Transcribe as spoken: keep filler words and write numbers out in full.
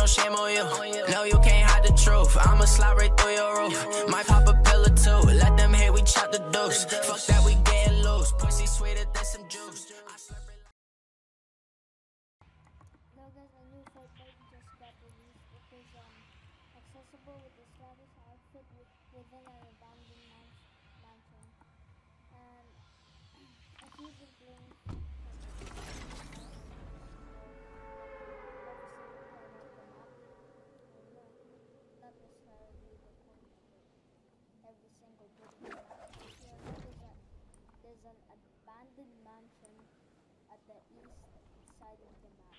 no shame on you. No, you can't hide the truth. I'ma slide right through your roof. Might pop a pill or two. Let them hate, we chop the deuce. Fuck that, we getting loose. Pussy sweeter than some juice. Hello guys, a new Fortbyte just got released. It is um, accessible with the Stratus outfit with, within an abandoned man mansion. And if you've been playing every single corner of the map, or no, not necessarily the corners, but every single bit of the map, you'll notice that there's an abandoned mansion at the east side of the map.